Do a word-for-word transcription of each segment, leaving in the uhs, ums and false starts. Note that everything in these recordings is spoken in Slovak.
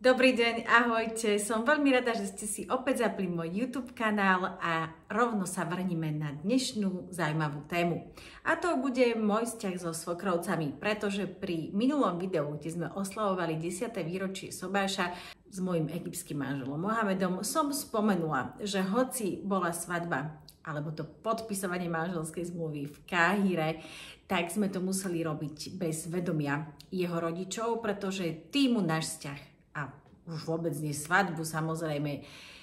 Dobrý deň, ahojte. Som veľmi rada, že ste si opäť zapli môj YouTube kanál a rovno sa vrníme na dnešnú zaujímavú tému. A to bude môj vzťah so svokrovcami, pretože pri minulom videu, kde sme oslavovali desiate výročie sobáša s mojím egyptským manželom Mohamedom, som spomenula, že hoci bola svadba alebo to podpisovanie manželskej zmluvy v Káhire, tak sme to museli robiť bez vedomia jeho rodičov, pretože tým mu náš vzťah a už vôbec nie svadbu samozrejme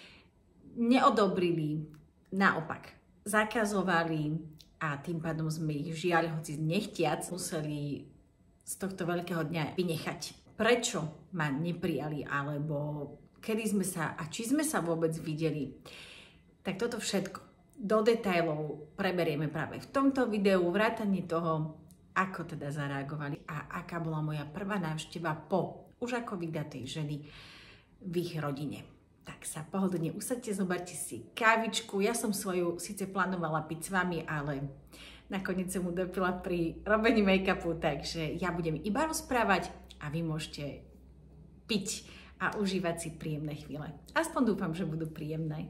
neodobrili, naopak zakazovali a tým pádom sme ich žiaľ, hoci nechtiac, museli z tohto veľkého dňa vynechať. Prečo ma neprijali, alebo kedy sme sa a či sme sa vôbec videli, tak toto všetko do detailov preberieme práve v tomto videu, vrátane toho, ako teda zareagovali a aká bola moja prvá návšteva po už ako vydatej ženy v ich rodine. Tak sa pohodlne usadte, zoberte si kávičku. Ja som svoju síce plánovala piť s vami, ale nakoniec som mu dopila pri robení make-upu, takže ja budem iba rozprávať a vy môžete piť a užívať si príjemné chvíle. Aspoň dúfam, že budú príjemné.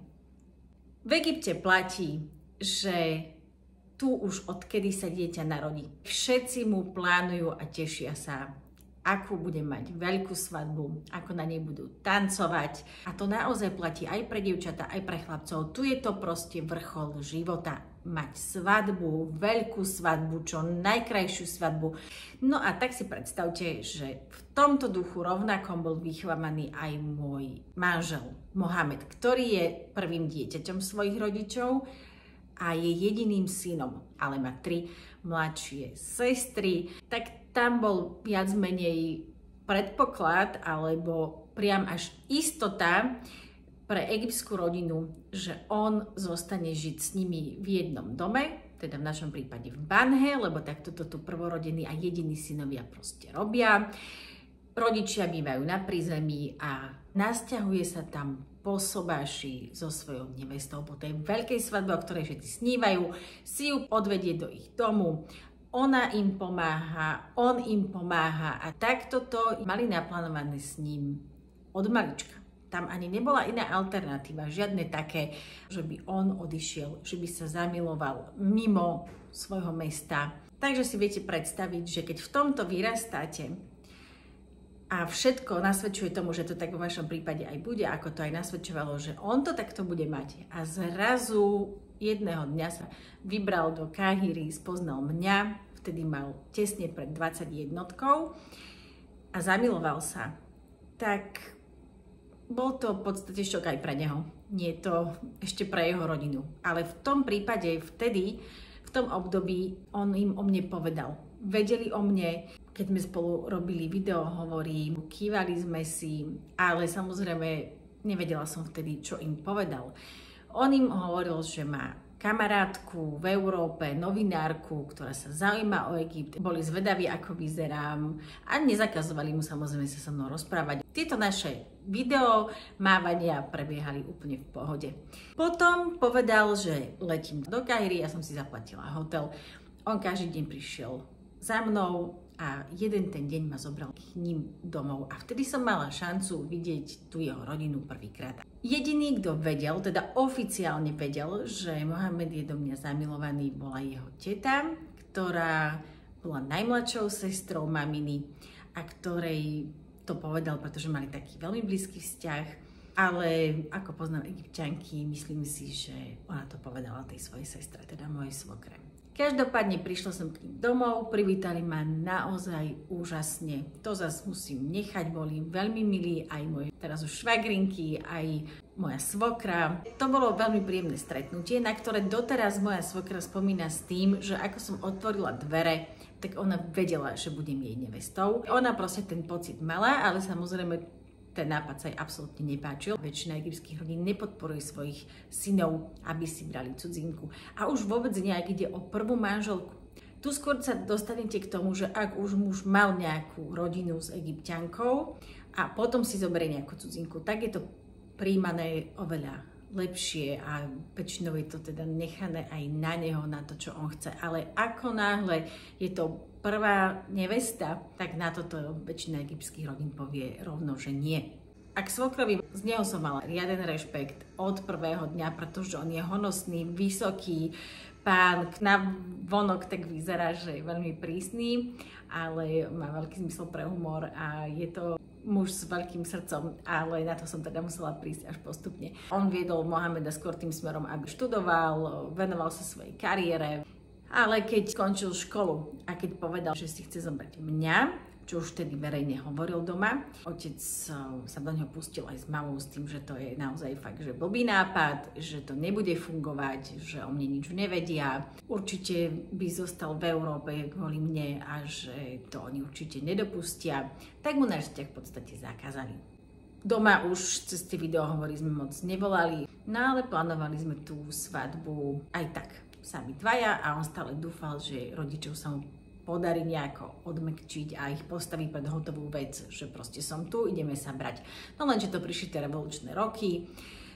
V Egypte platí, že tu už odkedy sa dieťa narodí, všetci mu plánujú a tešia sa, akú bude mať veľkú svadbu, ako na nej budú tancovať. A to naozaj platí aj pre dievčatá, aj pre chlapcov. Tu je to proste vrchol života. Mať svadbu, veľkú svadbu, čo najkrajšiu svadbu. No a tak si predstavte, že v tomto duchu rovnakom bol vychovávaný aj môj manžel Mohamed, ktorý je prvým dieťaťom svojich rodičov a je jediným synom, ale má tri mladšie sestry. Tak tam bol viac menej predpoklad alebo priam až istota pre egyptskú rodinu, že on zostane žiť s nimi v jednom dome, teda v našom prípade v Banhe, lebo takto to tu prvorodení a jediní synovia proste robia. Rodičia bývajú na prízemí a nasťahuje sa tam po sobáši so svojou nevestou po tej veľkej svadbe, o ktorej všetci snívajú, si ju odvedie do ich domu. Ona im pomáha, on im pomáha a takto to mali naplánované s ním od malička. Tam ani nebola iná alternatíva, žiadne také, že by on odišiel, že by sa zamiloval mimo svojho mesta. Takže si viete predstaviť, že keď v tomto vyrastáte a všetko nasvedčuje tomu, že to tak vo vašom prípade aj bude, ako to aj nasvedčovalo, že on to takto bude mať a zrazu jedného dňa sa vybral do Káhiry, spoznal mňa, vtedy mal tesne pred dvadsaťjednotkou a zamiloval sa. Tak bol to v podstate šok aj pre neho. Nie je to ešte pre jeho rodinu. Ale v tom prípade, vtedy, v tom období, on im o mne povedal. Vedeli o mne, keď sme spolu robili video, hovorím, kývali sme si, ale samozrejme nevedela som vtedy, čo im povedal. On im hovoril, že má kamarátku v Európe, novinárku, ktorá sa zaujíma o Egypt. Boli zvedaví, ako vyzerám a nezakazovali mu samozrejme sa so mnou rozprávať. Tieto naše video mávania prebiehali úplne v pohode. Potom povedal, že letím do Káhiry, ja som si zaplatila hotel. On každý deň prišiel za mnou a jeden ten deň ma zobral k ním domov a vtedy som mala šancu vidieť tú jeho rodinu prvýkrát. Jediný, kto vedel, teda oficiálne vedel, že Mohamed je do mňa zamilovaný, bola jeho teta, ktorá bola najmladšou sestrou maminy a ktorej to povedal, pretože mali taký veľmi blízky vzťah, ale ako poznám Egypťanky, myslím si, že ona to povedala tej svojej sestre, teda mojej svokre. Každopádne prišla som k ním domov, privítali ma naozaj úžasne. To zase musím nechať, boli veľmi milí, aj moje teraz už švagrinky, aj moja svokra. To bolo veľmi príjemné stretnutie, na ktoré doteraz moja svokra spomína s tým, že ako som otvorila dvere, tak ona vedela, že budem jej nevestou. Ona proste ten pocit mala, ale samozrejme ten nápad sa jej absolútne nepáčil. Väčšina egyptských rodín nepodporuje svojich synov, aby si brali cudzinku. A už vôbec nejak ide o prvú manželku. Tu skôr sa dostanete k tomu, že ak už muž mal nejakú rodinu s Egypťankou a potom si zoberie nejakú cudzinku, tak je to príjmané oveľa lepšie a väčšinou je to teda nechané aj na neho, na to, čo on chce. Ale ako náhle je to prvá nevesta, tak na toto väčšina egyptských rodín povie rovno, že nie. A k svokrovi, z neho som mala riaden rešpekt od prvého dňa, pretože on je honosný, vysoký pán, na vonok tak vyzerá, že je veľmi prísny, ale má veľký zmysel pre humor a je to muž s veľkým srdcom, ale na to som teda musela prísť až postupne. On viedol Mohameda skôr tým smerom, aby študoval, venoval sa svojej kariére, ale keď skončil školu a keď povedal, že si chce zobrať mňa, čo už vtedy verejne hovoril doma. Otec sa do neho pustil aj s mamou s tým, že to je naozaj fakt, že blbý nápad, že to nebude fungovať, že o mne nič nevedia. Určite by zostal v Európe kvôli mne a že to oni určite nedopustia. Tak mu náš vzťah v podstate zakázali. Doma už cez tie videohovory sme moc nevolali, no ale plánovali sme tú svadbu aj tak sami dvaja a on stále dúfal, že rodičov sa mu podarí nejako odmekčiť a ich postaviť pred hotovú vec, že proste som tu, ideme sa brať. No lenže to prišli tie revolučné roky,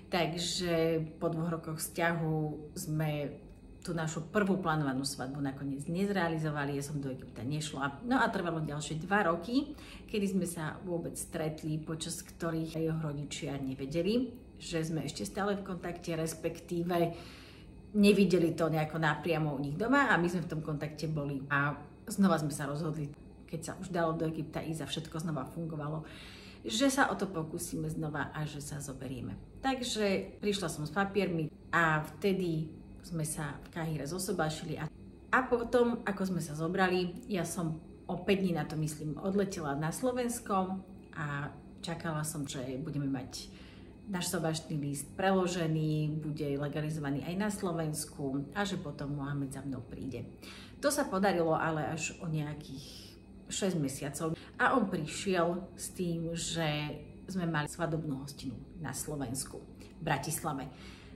takže po dvoch rokoch vzťahu sme tú našu prvú plánovanú svadbu nakoniec nezrealizovali, ja som do Egypta nešla. No a trvalo ďalšie dva roky, kedy sme sa vôbec stretli, počas ktorých jeho rodičia nevedeli, že sme ešte stále v kontakte, respektíve nevideli to nejako napriamo u nich doma a my sme v tom kontakte boli. A znova sme sa rozhodli, keď sa už dalo do Egypta ísť a všetko znova fungovalo, že sa o to pokúsime znova a že sa zoberieme. Takže prišla som s papiermi a vtedy sme sa v Káhire zosobášili a, a potom, ako sme sa zobrali, ja som o päť dní na to, myslím, odletela na Slovensko a čakala som, že budeme mať náš sobášny list preložený, bude legalizovaný aj na Slovensku a že potom Mohamed za mnou príde. To sa podarilo ale až o nejakých šesť mesiacov a on prišiel s tým, že sme mali svadobnú hostinu na Slovensku, v Bratislave.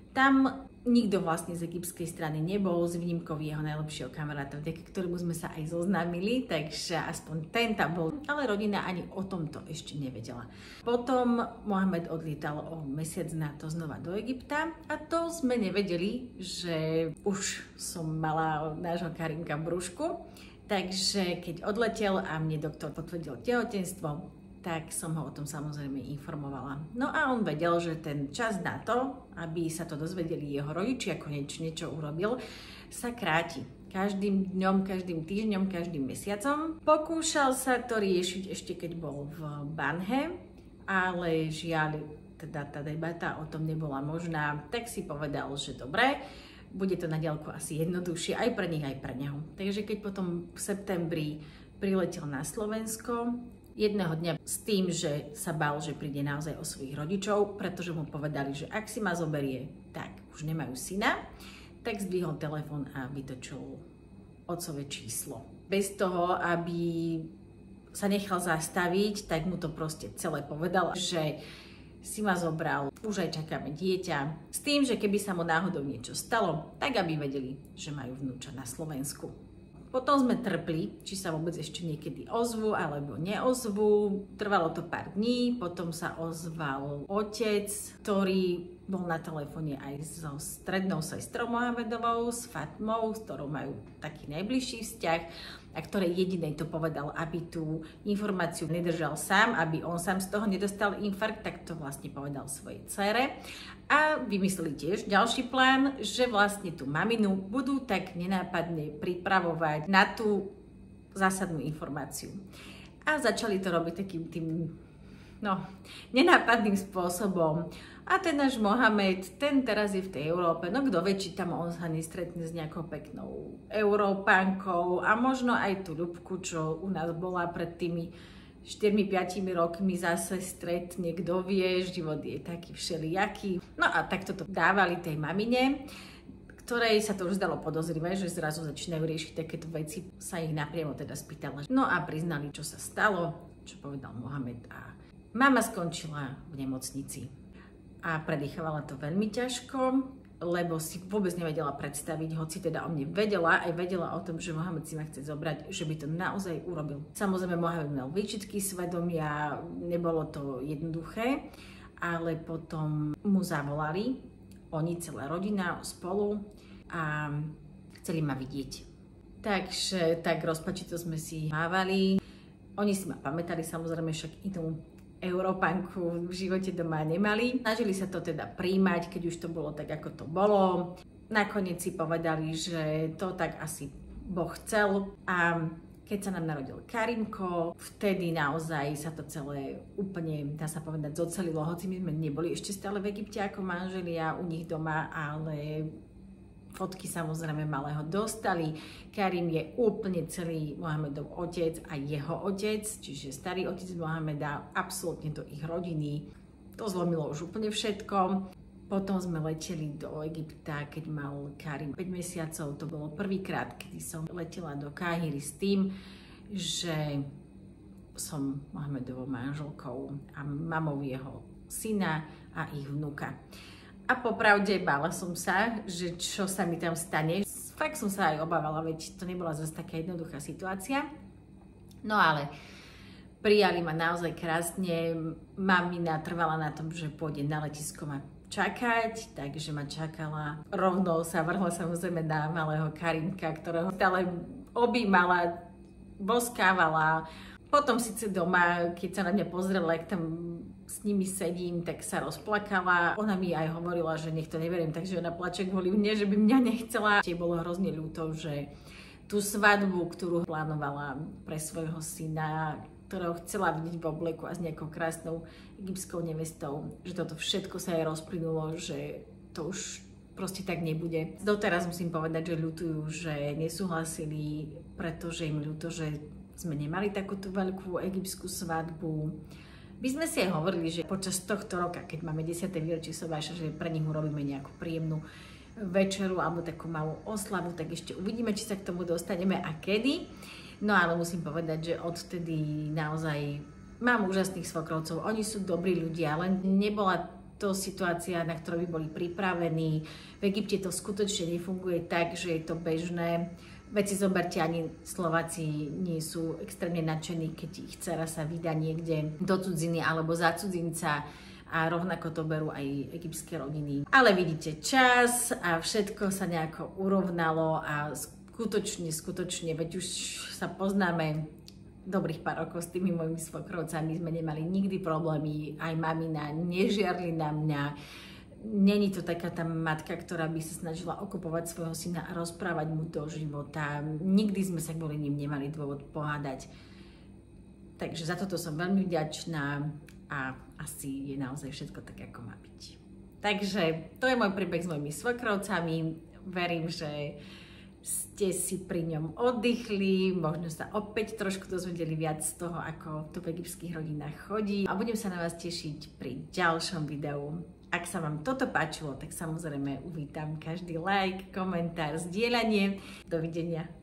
Tam nikto vlastne z egyptskej strany nebol, s výnimkou jeho najlepšieho kamaráta, vďaka ktorému sme sa aj zoznámili, takže aspoň ten tam bol, ale rodina ani o tomto ešte nevedela. Potom Mohamed odlietal o mesiac na to znova do Egypta a to sme nevedeli, že už som mala nášho Karimka v brúšku, takže keď odletel a mne doktor potvrdil tehotenstvo, tak som ho o tom samozrejme informovala. No a on vedel, že ten čas na to, aby sa to dozvedeli jeho rodičia, konečne čo urobil, sa kráti. Každým dňom, každým týždňom, každým mesiacom. Pokúšal sa to riešiť ešte keď bol v Banhe, ale žiaľ, teda tá debata o tom nebola možná, tak si povedal, že dobre, bude to na diaľku asi jednoduchšie aj pre nich, aj pre neho. Takže keď potom v septembri priletel na Slovensko, jedného dňa s tým, že sa bál, že príde naozaj o svojich rodičov, pretože mu povedali, že ak si ma zoberie, tak už nemajú syna, tak zdvihol telefón a vytočil otcové číslo. Bez toho, aby sa nechal zastaviť, tak mu to proste celé povedal, že si ma zobral, už aj čakáme dieťa, s tým, že keby sa mu náhodou niečo stalo, tak aby vedeli, že majú vnúča na Slovensku. Potom sme trpli, či sa vôbec ešte niekedy ozvu alebo neozvu. Trvalo to pár dní, potom sa ozval otec, ktorý bol na telefóne aj so strednou sestrou Mohamedovou, s Fatmou, s ktorou majú taký najbližší vzťah a ktorej jedinej to povedal, aby tú informáciu nedržal sám, aby on sám z toho nedostal infarkt, tak to vlastne povedal svojej dcére. A vymysleli tiež ďalší plán, že vlastne tú maminu budú tak nenápadne pripravovať na tú zásadnú informáciu. A začali to robiť takým tým, no, nenápadným spôsobom. A ten náš Mohamed, ten teraz je v tej Európe, no kto vie, či tam on sa nestretne s nejakou peknou Európankou a možno aj tú Ľubku, čo u nás bola pred tými štyri päť rokmi zase stretne, kto vie, život je taký všelijaký. No a takto to dávali tej mamine, ktorej sa to už zdalo podozrivé, že zrazu začínajú riešiť takéto veci, sa ich napriamo teda spýtala. No a priznali, čo sa stalo, čo povedal Mohamed a mama skončila v nemocnici. A predýchovala to veľmi ťažko, lebo si vôbec nevedela predstaviť, hoci teda o mne vedela, aj vedela o tom, že Mohamed si ma chce zobrať, že by to naozaj urobil. Samozrejme, Mohamed mal výčitky svedomia, nebolo to jednoduché, ale potom mu zavolali, oni, celá rodina spolu a chceli ma vidieť. Takže tak rozpačito sme si mávali. Oni si ma pamätali, samozrejme, však inú Európanku v živote doma nemali. Snažili sa to teda príjmať, keď už to bolo tak, ako to bolo. Nakoniec si povedali, že to tak asi Boh chcel a keď sa nám narodil Karimko, vtedy naozaj sa to celé úplne, dá sa povedať, zocelilo, hoci my sme neboli ešte stále v Egypte ako manželia u nich doma, ale fotky samozrejme malého dostali. Karim je úplne celý Mohamedov otec a jeho otec, čiže starý otec Mohameda, absolútne do ich rodiny. To zlomilo už úplne všetko. Potom sme leteli do Egypta, keď mal Karim päť mesiacov. To bolo prvýkrát, kedy som letela do Káhiry s tým, že som Mohamedovou manželkou a mamou jeho syna a ich vnuka. A popravde bála som sa, že čo sa mi tam stane. Fakt som sa aj obávala, veď to nebola zase taká jednoduchá situácia. No ale prijali ma naozaj krásne. Mamina trvala na tom, že pôjde na letisko ma čakať, takže ma čakala. Rovno sa vrhla samozrejme na malého Karimka, ktorého stále objímala, boskávala. Potom síce doma, keď sa na mňa pozrela, jak tam s nimi sedím, tak sa rozplakala. Ona mi aj hovorila, že nech to neverím, takže ona plače kvôli mne, že by mňa nechcela. Tiež bolo hrozne ľúto, že tú svadbu, ktorú plánovala pre svojho syna, ktorého chcela vidieť v obleku a s nejakou krásnou egyptskou nevestou, že toto všetko sa jej rozplynulo, že to už proste tak nebude. Doteraz musím povedať, že ľutujú, že nesúhlasili, pretože im ľúto, že sme nemali takúto veľkú egyptskú svadbu. My sme si aj hovorili, že počas tohto roka, keď máme desiate výročie sobáša, že pre nich urobíme nejakú príjemnú večeru alebo takú malú oslavu, tak ešte uvidíme, či sa k tomu dostaneme a kedy. No ale musím povedať, že odtedy naozaj mám úžasných svokrovcov. Oni sú dobrí ľudia, len nebola to situácia, na ktorú by boli pripravení. V Egypte to skutočne nefunguje tak, že je to bežné. Veď si zoberte, ani Slováci nie sú extrémne nadšení, keď ich dcera sa vydá niekde do cudziny alebo za cudzinca. A rovnako to berú aj egyptské rodiny. Ale vidíte, čas a všetko sa nejako urovnalo a skutočne, skutočne, veď už sa poznáme dobrých pár rokov s tými mojimi svokrovcami, sme nemali nikdy problémy, aj mamina nežiarli na mňa. Není to taká tá matka, ktorá by sa snažila okupovať svojho syna a rozprávať mu do života. Nikdy sme sa kvôli ním nemali dôvod pohádať. Takže za toto som veľmi vďačná a asi je naozaj všetko tak, ako má byť. Takže to je môj príbeh s mojimi svokrovcami. Verím, že ste si pri ňom oddychli, možno sa opäť trošku dozvedeli viac z toho, ako to v egyptských rodinách chodí. A budem sa na vás tešiť pri ďalšom videu. Ak sa vám toto páčilo, tak samozrejme uvítam každý like, komentár, zdieľanie. Dovidenia.